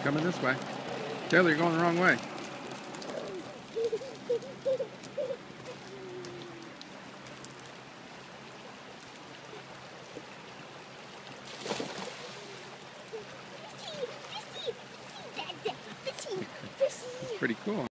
Coming this way. Taylor, you're going the wrong way. Pretty cool.